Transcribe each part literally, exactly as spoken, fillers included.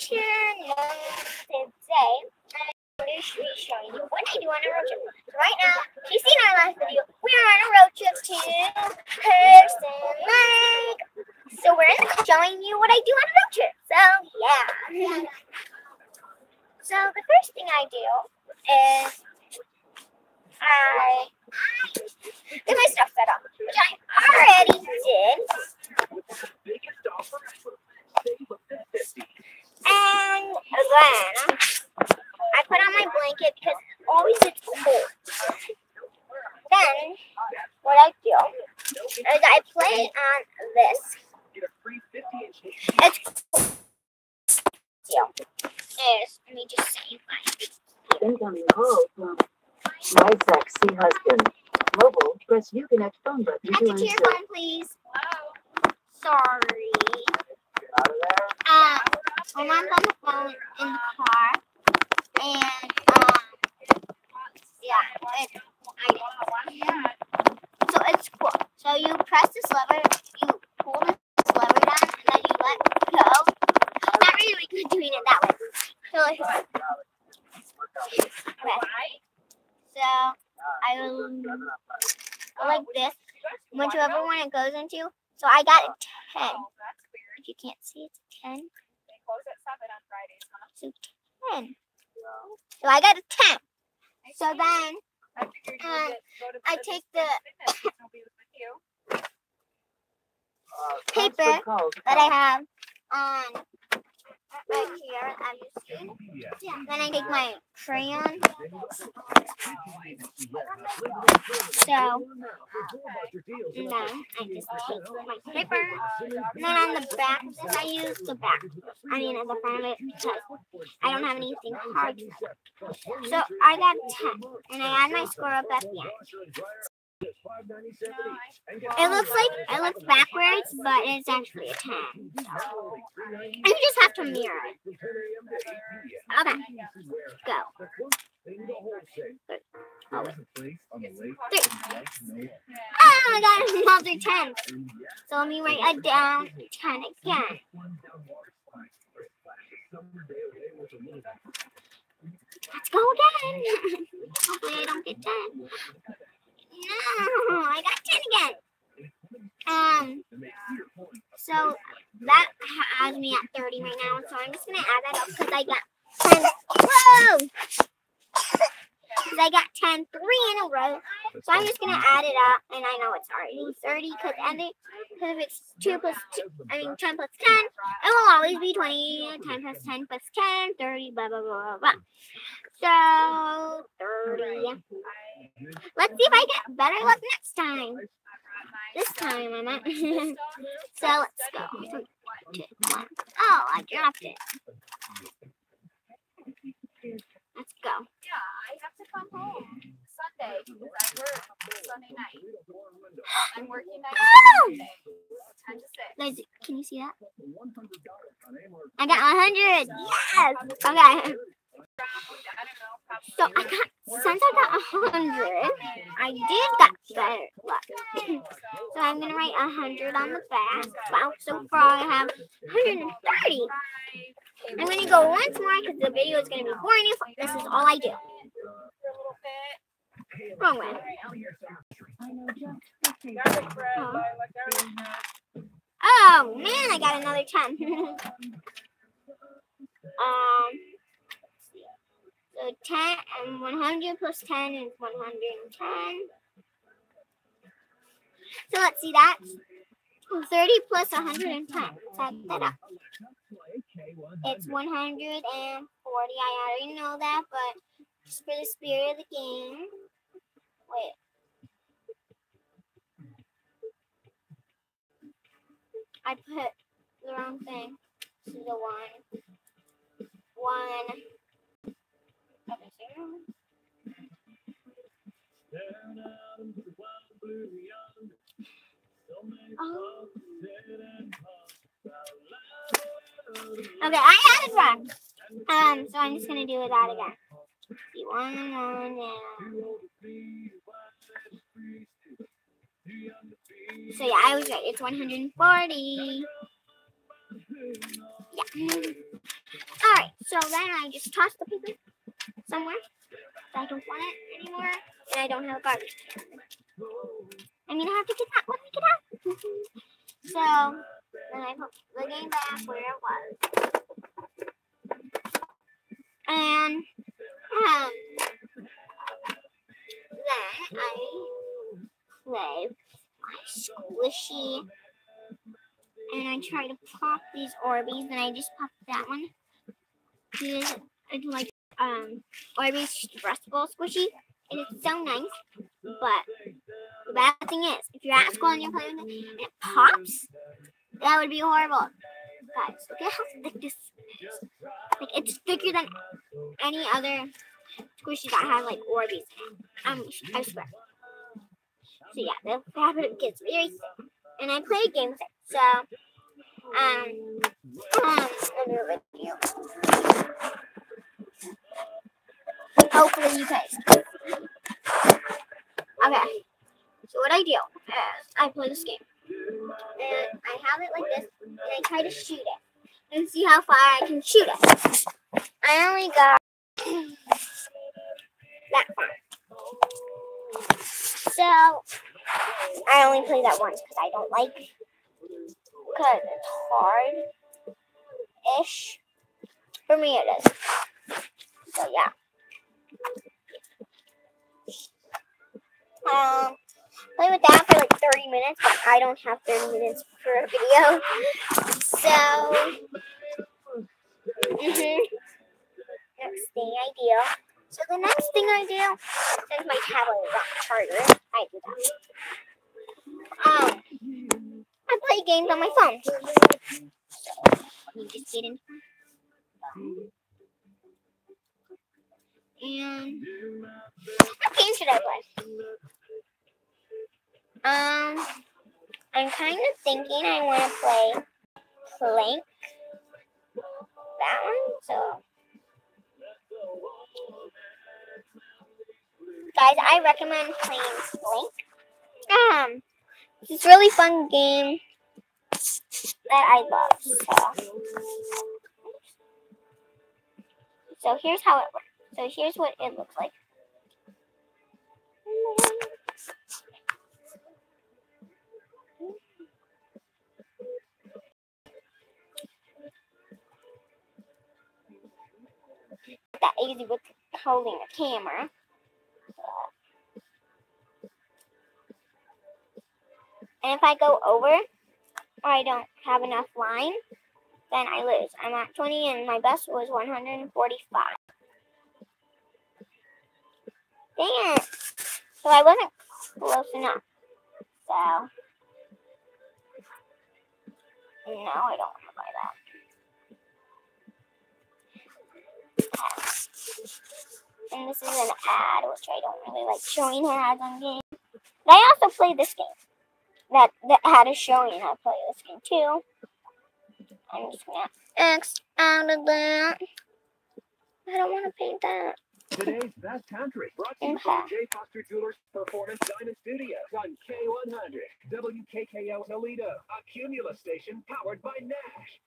here today. I'm going to be showing you what I do on a road trip. Right now, if you've seen our last video, we are on a road trip to Person Lake. So we're in the car showing you what I do on a road trip. So yeah. So the first thing I do is I get my stuff set up, which I already did. And then I put on my blanket because always it's cold. Then what I do is I play on this. It's cool. Is let me just say incoming call from my sexy husband. Mobile, press you connect phone button Enter to your phone, please. Sorry. Um, my mom's on the phone in the car, and um, yeah, it's I so it's cool. So you press this lever, you pull this lever down, and then you let go. I'm not really good doing it that way. So like, okay. So I will go like this, whichever one it goes into. So I got a ten. If you can't see, it's a ten. So ten. So I got a ten. So then um, I take the paper that I have on right here, as you see. Then I take my crayon. So then I just take my paper. And then on the back of this, I use the back. I mean, at the front of it, because I don't have anything hard. So I got ten, and I add my score up at the end. It looks like it looks backwards, but it's actually a ten. So. And you just have to mirror it. Okay, go. Oh, wait. Three. Oh, I got another ten. So let me write it down. ten again. Let's go again. Hopefully I don't get ten. No, I got ten again. Um, so that has me at thirty right now. So I'm just gonna add that up because I got ten. Whoa! Because I got ten, three in a row. So I'm just gonna add it up, and I know it's already thirty because ending. Because if it's two plus two, I mean ten plus ten, it will always be twenty. ten plus ten plus ten, thirty. Blah blah blah blah blah. So thirty. Let's see if I get better luck next time. This time I might. So let's go. Two, one. Oh, I dropped it. Let's go. Yeah, I have to come home Sunday because I work Sunday night. I'm working night Sunday, ten to six. Guys, can you see that? I got a hundred. Yes. Okay. So I got, since I got a hundred, I did got better luck. So I'm gonna write a hundred on the back. Wow, so far I have one hundred thirty. I'm gonna go once more because the video is gonna be boring if this is all I do. Wrong way. Oh, oh man, I got another ten. um. So ten and one hundred plus ten is one hundred ten. So let's see that. thirty plus one hundred ten. Let's add that up. It's one hundred forty. I already know that, but just for the spirit of the game. Wait. I put the wrong thing. This is a one. One. Oh. Okay, I added wrong. Um, so I'm just gonna do that again. One, one, yeah. So yeah, I was right. It's one hundred forty. Yeah. So then I just toss the paper somewhere. I don't want it anymore, and I don't have a garbage can. I mean, I have to get that one. Get out. So then I put the game back where it was, and um, then I play my squishy, and I try to pop these Orbeez, and I just popped that one because I like um Orbeez stress ball squishy, and it's so nice. But the bad thing is, if you're at school and you're playing with it and it pops, that would be horrible. Guys, look at how thick this is. Like, it's thicker than any other squishy that has like Orbeez in it. Um, I swear. So yeah, the fabric gets very thick, and I play a game with it. So um, um, another video. Hopefully you guys can. Okay. So what I do is I play this game, and I have it like this, and I try to shoot it, and see how far I can shoot it. I only got that far. So I only play that once because I don't like, because it's hard-ish. For me it is. So yeah. Um, play with that for like thirty minutes, but I don't have thirty minutes for a video. So, mm-hmm. Next thing I do. So the next thing I do, since my tablet is on charger, I do that. Um, I play games on my phone. So, let me just get into my phone. And what game should I play? Um, I'm kind of thinking I want to play Plank. That one. So, guys, I recommend playing Plank. Um, it's a really fun game that I love. So, so here's how it works. So here's what it looks like. That easy with holding the camera. And if I go over, or I don't have enough line, then I lose. I'm at twenty, and my best was one hundred forty-five. Dang it. So I wasn't close enough. So, no, I don't want to buy that. Okay. And this is an ad, which I don't really like showing ads on games. But I also play this game. That the ad is showing how to play this game too. I'm just gonna X out of that. I don't want to paint that. Today's best country brought to you by J. Foster Jewelers Performance Diamond Studios on K one hundred, W K K O Toledo, a Cumulus station powered by Nash.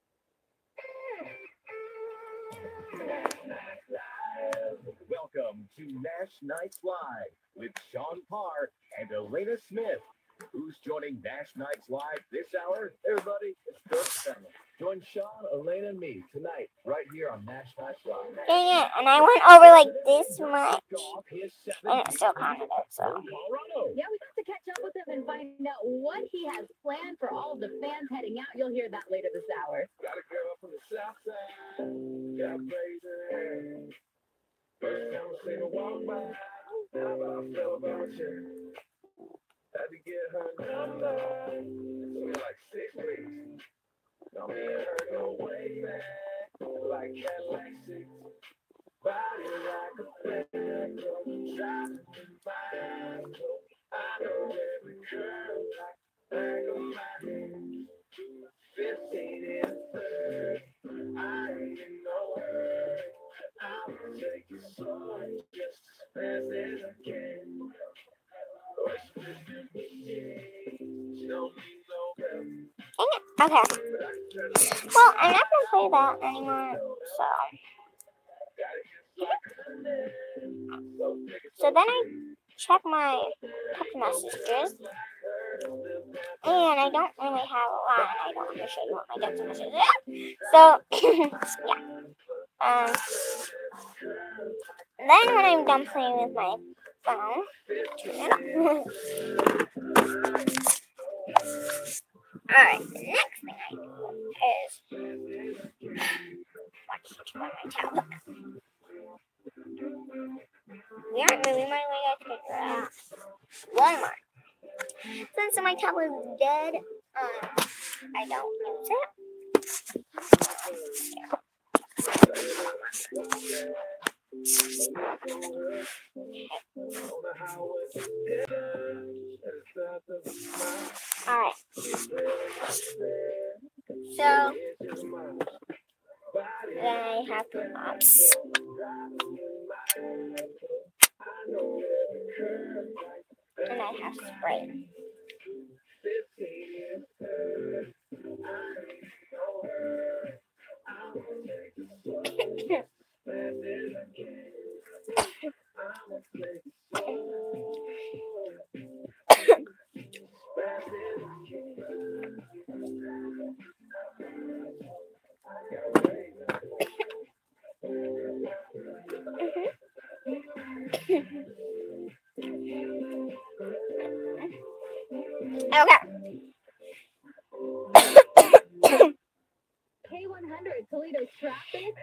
Welcome to Nash Nights Live with Sean Parr and Elena Smith. Who's joining Nash Nights Live this hour? Everybody, it's Kurt Summer. Join Sean, Elena, and me tonight, right here on Nash Nights Live. Dang it, and I went over like this much, and it still counted it, so. Yeah, we have to catch up with him and find out what he has planned for all of the fans heading out. You'll hear that later this hour. Got a girl from the south side, got crazy. First time I seen her walk by, now I feel about you. Had to get her number, for like six weeks. Don't get her no way back, like Cadillac six. Body like a fan, driving in my eyes. I know every girl like the back of my hand. Fifteen in the third, I ain't in no hurry. I'll take you slow, just as fast as I can. Dang it. Okay. Well, Well, I'm not gonna play that anymore, so. So then I check my text messages, and I don't really have a lot. I don't want to show you what my text messages are. So, yeah. Um, then when I'm done playing with my phone, alright, the next thing I do is watch on my tablet. We aren't moving my way, I figure out Walmart. Since my tablet is dead, um, I don't use it. Alright. So, then I have the mops. And I have spray. Okay. K one hundred Toledo traffic.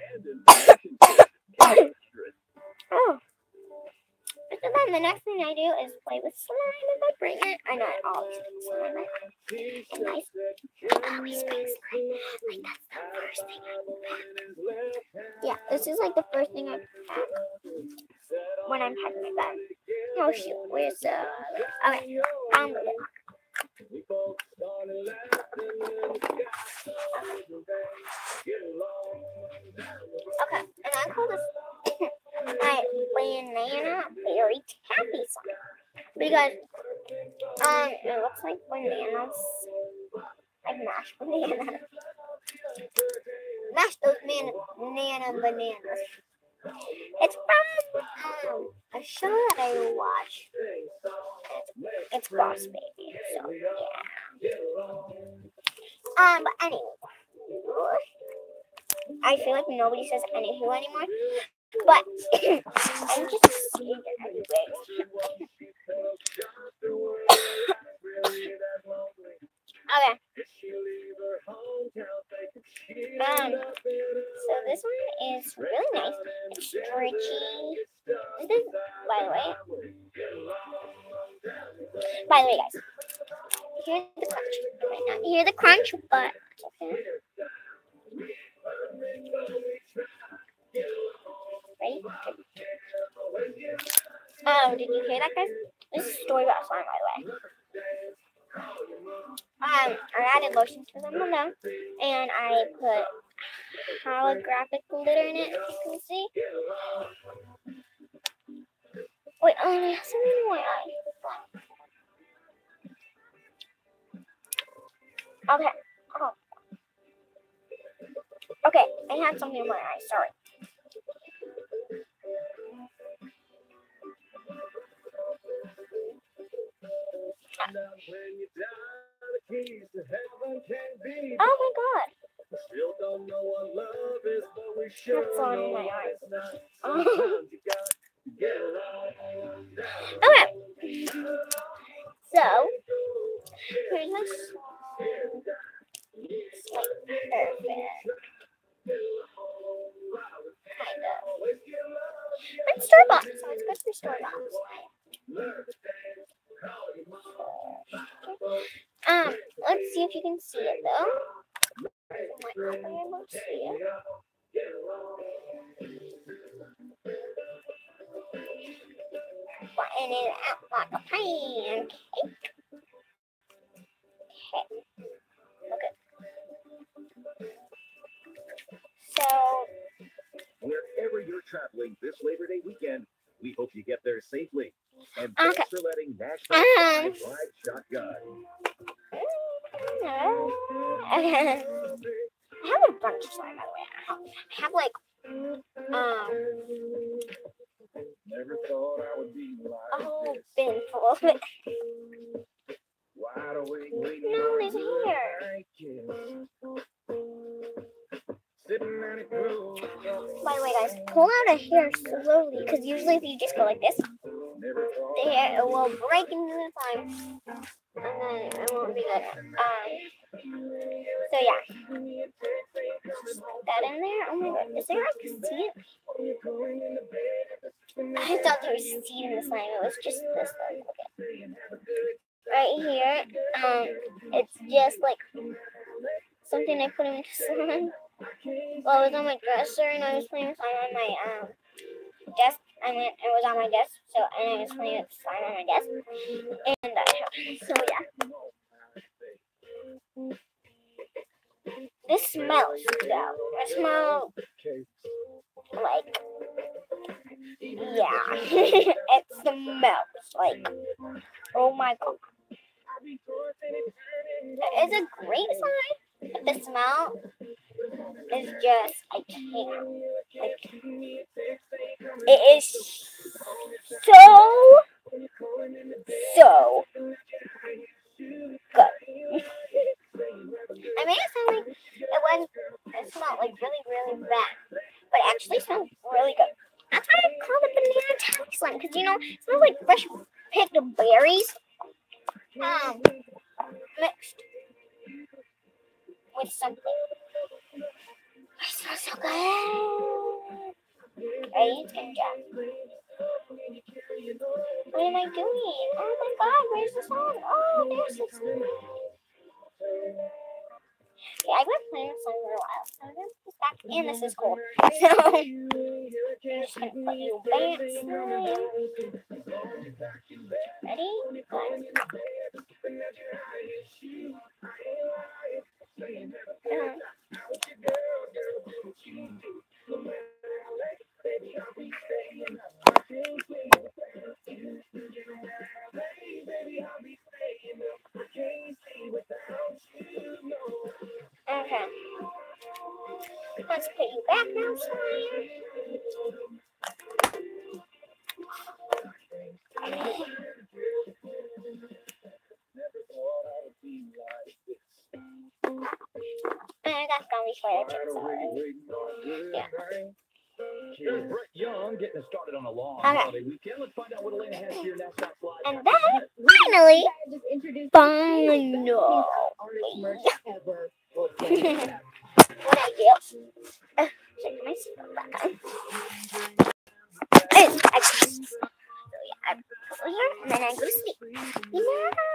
Oh. So then the next thing I do is play with slime if I bring it. I know I always bring slime. I and I always bring slime. Like that's the first thing I pack. Yeah, this is like the first thing I pack when I'm packing my bag. Oh shoot, where's the okay, found the lid. Okay, and I call this my banana berry taffy song because um it looks like bananas, like mashed bananas, mashed those man banana bananas. It's from um, a show that I watch. It's, it's Boss Baby, so yeah. Um, but anyway, I feel like nobody says anywho anymore. But I'm just saying it anyway. Okay. Um, so this one is really nice. It's stretchy. This is, by the way, by the way, guys, hear the crunch. You might not hear the crunch, but okay. Ready? Oh, did you hear that, guys? This is a story about slime, by the way. Um, I added lotion to them below, and I put holographic glitter in it, as you can see. Wait, oh, I have something in my eye. Okay. Oh. Okay, I had something in my eye, sorry. Oh my god. That's on my eyes. Oh. Okay. So, here's my perfect. Kind of. It's store bought, so it's good for store bought. Um, let's see if you can see it though. You might not be able to see it. Flatten it out like a pancake. Okay. Okay. So, wherever you're traveling this Labor Day weekend, we hope you get there safely. And thanks okay. for letting National Um, Ride Shotgun. Okay. I have a bunch of slime, by the way. I have like um Never thought I would be a like whole this. bin full of it. Wide awake, waiting No, on there's a good hair. night kiss. Sitting at a close up. By the way, guys, pull out a hair slowly, because usually if you just go like this, Never thought the hair it will break into the slime, and then it won't be good. Um, so yeah, that in there. Oh my god, is there like seed? I thought there was seed in the slime. It was just this one. Okay. Right here, um, it's just like something I put in the slime. Well, it was on my dresser, and I was playing with slime on my um desk. I mean, it was on my desk, so and I was playing with slime on my desk, and uh, so yeah. This smells though. It smells like yeah. It smells like oh my god. It's a great slime, but the smell is just I can't. Like, it is so so good. I made it sound like it was it smelled like really really bad, but it actually smelled really good. That's why I call it banana taffy slime, because you know it smells like fresh picked berries, um, mixed with something. It smells so good. Right? And yeah. What am I doing? Oh my god, where's the song? Oh, there's the song. Yeah, I've been playing this song for a while. So I'm gonna put this back, and this is cool. So, I'm just gonna put you back. Ready? One. Uh, Okay. Let's put you back now, slime. And I got gummy for the chips already. Yeah. Here's Brett Young getting us started on a long Okay. holiday weekend. Let's find out what Elena has for your next stop slide. And then, finally, Just introduce final. artist merch ever. What I do? Uh, check my seatbelt back on. And I just, so yeah, I put it here, and then I go to sleep. You know?